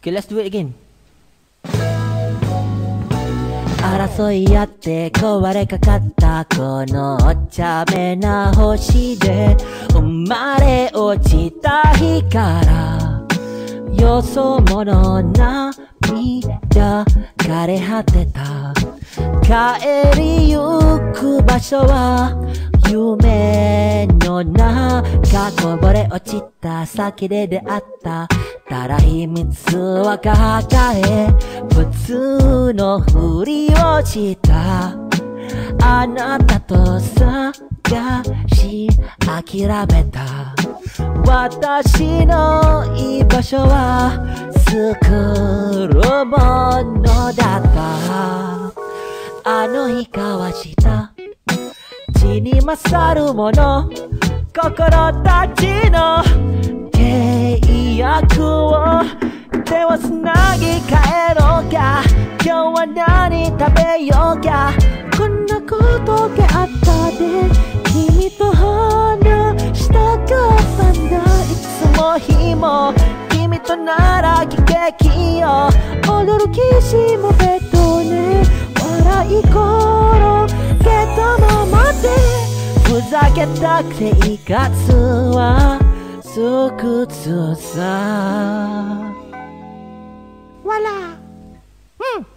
Okay, let's do it again. 争い合って壊れかかったこのお茶目な星で生まれ落ちた日からよそ者涙枯れ果てた帰りゆく場所は夢の中こぼれ落ちた先で出会ったただ秘密は抱え普通のふりをしたあなたと探し諦めた私の居場所は作るものだったあの日交わした血に勝るもの心たちの契約を手をつなぎ帰ろうか今日は何食べようかこんなことがあったで君と話したかったんだいつも日も君となら喜劇よ驚きしもベッドね笑い転げたままでふざけた生活はつくつさわら